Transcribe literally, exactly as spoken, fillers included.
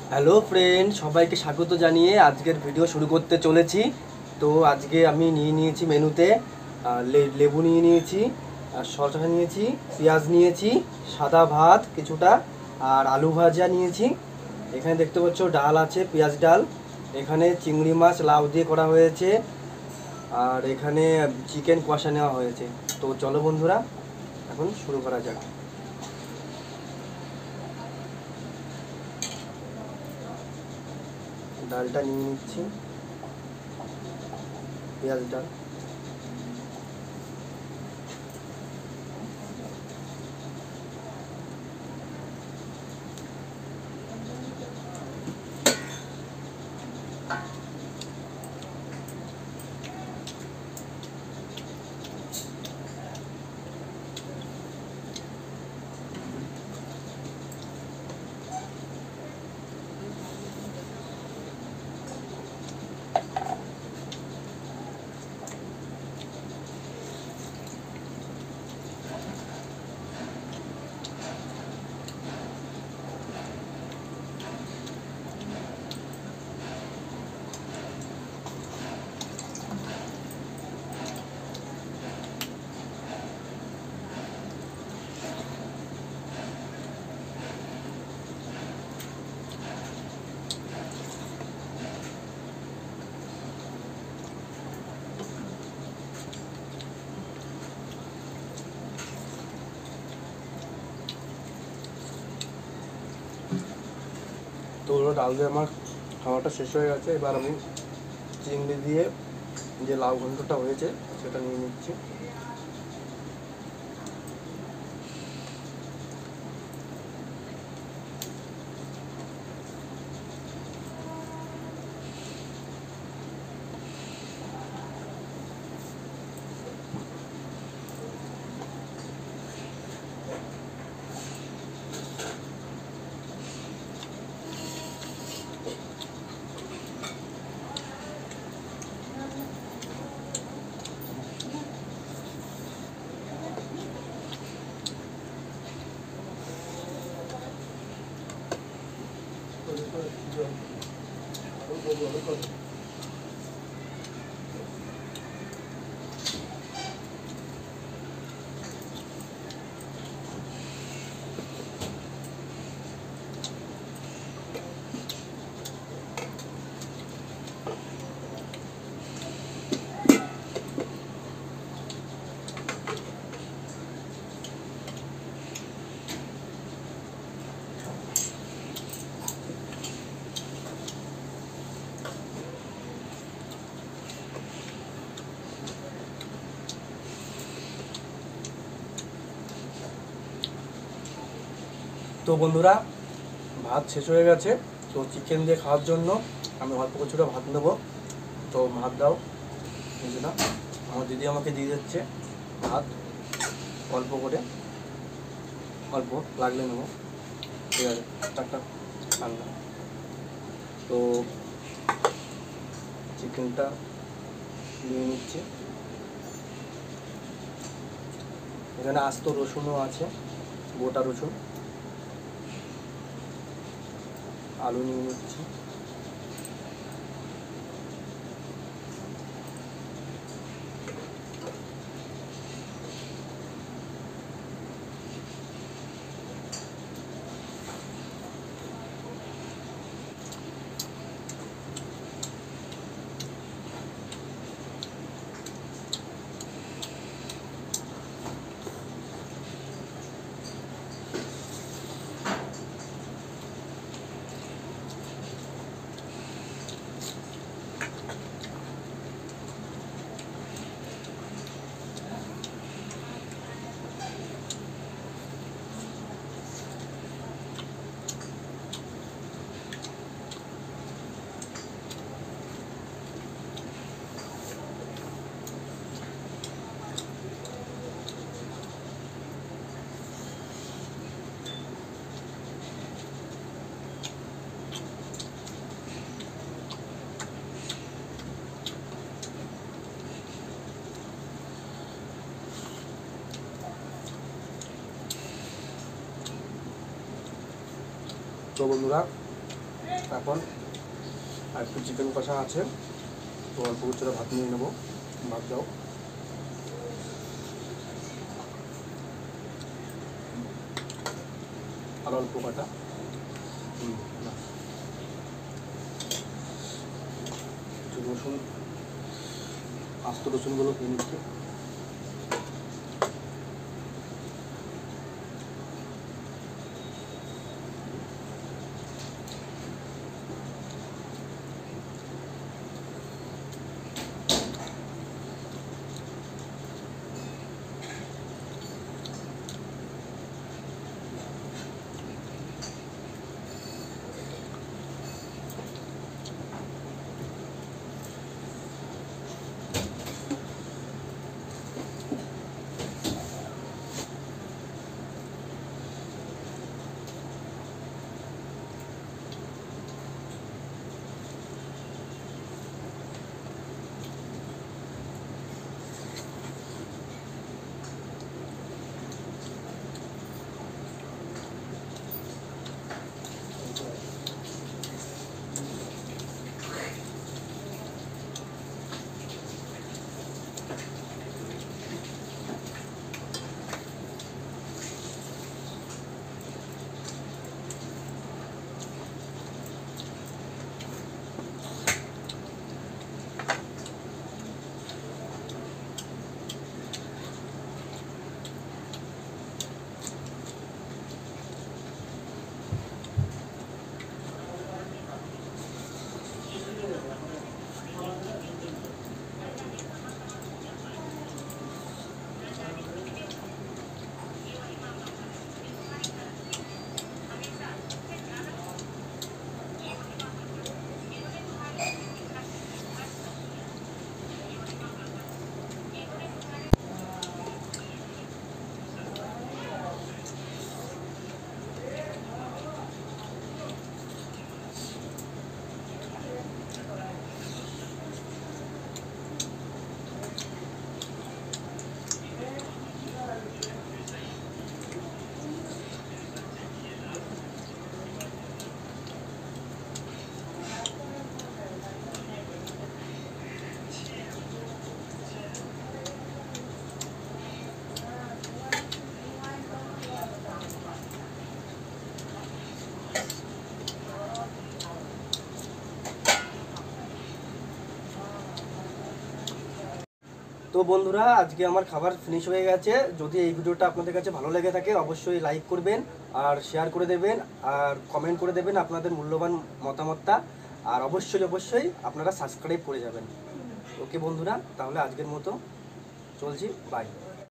Hello friend, সবাইকে স্বাগত জানিয়ে আজকের ভিডিও শুরু করতে চলেছি। তো আজকে আমি নিয়ে নিয়েছি মেনুতে লেবু নিয়ে নিয়েছি, শসা নিয়েছি, পেঁয়াজ নিয়েছি, সাদা ভাত কিছুটা, আর আলু ভাজা নিয়েছি। এখানে দেখতে পাচ্ছ ডাল আছে, পেঁয়াজ ডাল। এখানে চিংড়ি মাছ লাউ দিয়ে করা হয়েছে, আর এখানে চিকেন কষা নেওয়া হয়েছে। তো চলো বন্ধুরা, এখন শুরু করা যাক। ডালটা নিয়ে নিচ্ছি, পেঁয়াজ ডাল। তো ওগুলো ডাল দিয়ে আমার খাওয়াটা শেষ হয়ে গেছে। এবার আমি চিংড়ি দিয়ে যে লাউ ঘন্টটা হয়েছে সেটা নিয়ে নিচ্ছি। তো বন্ধুরা, ভাত শেষ হয়ে গেছে। তো চিকেন দিয়ে খাওয়ার জন্য আমি অল্প কিছুটা ভাত নেবো। তো ভাত দাও না, আমার দিদি আমাকে দিয়ে দিচ্ছে ভাত, অল্প করে, অল্প লাগলে নেবো, ঠিক আছে, একটা ঠান্ডা। তো চিকেনটা নিয়ে নিচ্ছি। এখানে আস্ত রসুনও আছে, গোটা রসুন। আলু নিয়ে নিচ্ছি। তো বন্ধুরা, এখন আর একটু চিকেন কষা আছে, তো অল্প কিছুটা ভাত নিয়ে নেবো। ভাত দাও। আর অল্প কাটা হুম রসুন, আস্ত রসুনগুলো খেয়ে নিচ্ছি। তো বন্ধুরা, আজকে আমার খাবার ফিনিশ হয়ে গেছে। যদি এই ভিডিওটা আপনাদের কাছে ভালো লেগে থাকে অবশ্যই লাইক করবেন আর শেয়ার করে দেবেন আর কমেন্ট করে দেবেন আপনাদের মূল্যবান মতামতটা। আর অবশ্যই অবশ্যই আপনারা সাবস্ক্রাইব করে যাবেন। ওকে বন্ধুরা, তাহলে আজকের মতো চলছি, বাই।